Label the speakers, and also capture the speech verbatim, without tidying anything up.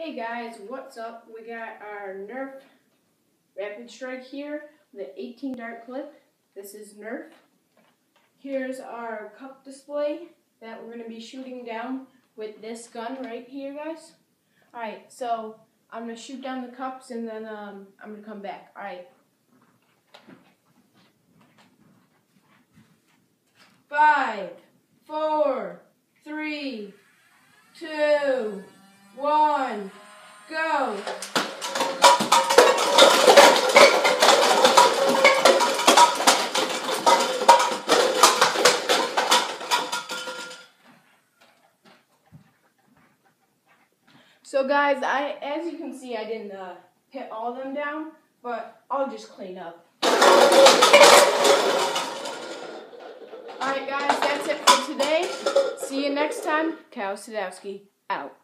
Speaker 1: Hey guys, what's up? We got our Nerf Rapid Strike here, the eighteen dart clip. This is Nerf. Here's our cup display that we're going to be shooting down with this gun right here, guys. Alright, so I'm going to shoot down the cups and then um, I'm going to come back. Alright. Five, four, three, two, one, go! So guys, I as you can see, I didn't uh, hit all of them down, but I'll just clean up. Alright guys, that's it for today. See you next time. Kyle Sadowski, out.